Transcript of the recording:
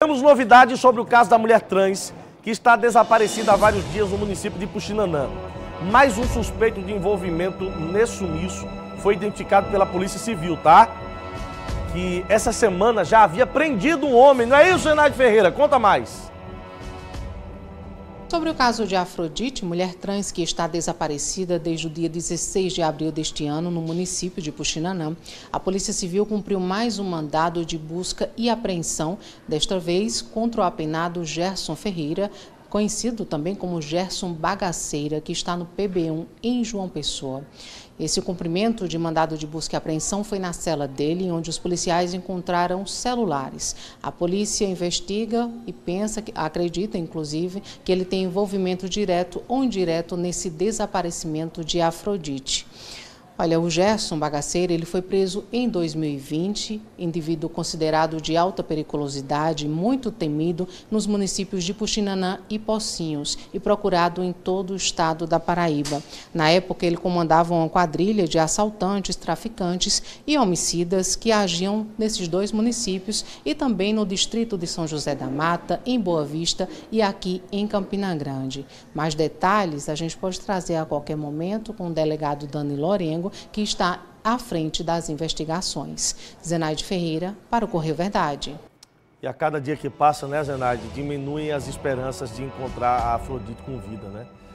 Temos novidades sobre o caso da mulher trans que está desaparecida há vários dias no município de Puxinanã. Mais um suspeito de envolvimento nesse sumiço foi identificado pela Polícia Civil, tá? Que essa semana já havia prendido um homem, não é isso, Zenaide Ferreira? Conta mais. Sobre o caso de Afrodite, mulher trans que está desaparecida desde o dia 16 de abril deste ano no município de Puxinanã, a Polícia Civil cumpriu mais um mandado de busca e apreensão, desta vez contra o apenado Gerson Ferreira, conhecido também como Gerson Bagaceira, que está no PB1 em João Pessoa. Esse cumprimento de mandado de busca e apreensão foi na cela dele, onde os policiais encontraram celulares. A polícia investiga e acredita, inclusive, que ele tem envolvimento direto ou indireto nesse desaparecimento de Afrodite. Olha, o Gerson Bagaceira, ele foi preso em 2020, indivíduo considerado de alta periculosidade, muito temido nos municípios de Puxinanã e Pocinhos e procurado em todo o estado da Paraíba. Na época, ele comandava uma quadrilha de assaltantes, traficantes e homicidas que agiam nesses dois municípios e também no distrito de São José da Mata, em Boa Vista e aqui em Campina Grande. Mais detalhes a gente pode trazer a qualquer momento com o delegado Dani Lorengo, que está à frente das investigações. Zenaide Ferreira, para o Correio Verdade. E a cada dia que passa, né, Zenaide, diminuem as esperanças de encontrar a Afrodite com vida, né?